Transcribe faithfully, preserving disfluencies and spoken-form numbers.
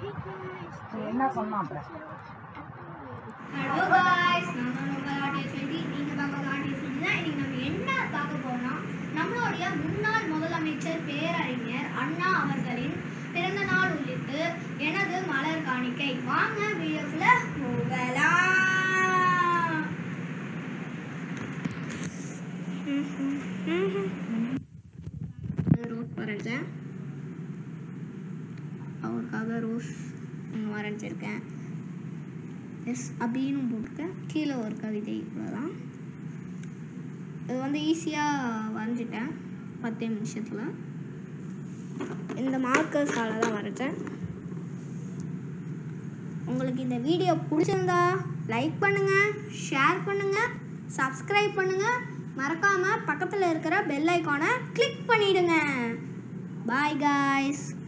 என்ன சொன்னா அப்புறம் ஹலோ गाइस நான் உங்கள் ஆர்டிஎஸ் டுவெண்ட்டி நீங்க பார்க்க ஆர்டிஎஸ் டுவெண்ட்டி தான். இன்னைக்கு நம்ம என்ன பார்க்க போறோம், நம்மளுடைய முன்னாள் முதலமைச்சர் பேரறிஞர் அண்ணா அவர்களின் பிறந்த நாள் உள்ளிட்டு எனது மலர் காணிக்கை. வாங்க வீடியோக்குள்ள போகலாம். ரோஸ் வரைஞ்சேன், அவருக்காக ரோஸ் வரைஞ்சிருக்கேன். எஸ் அப்படின்னு போட்டிருக்கேன். கீழே ஒரு கவிதை இவ்வளோதான். இது வந்து ஈஸியாக வரைஞ்சிட்டேன் பத்தே நிமிஷத்தில். இந்த மார்க்கர்ஸால் தான் வரைஞ்சேன். உங்களுக்கு இந்த வீடியோ பிடிச்சிருந்தா லைக் பண்ணுங்கள், ஷேர் பண்ணுங்கள், சப்ஸ்கிரைப் பண்ணுங்கள். மறக்காமல் பக்கத்தில் இருக்கிற பெல் ஐக்கானை கிளிக் பண்ணிவிடுங்க. Bye guys.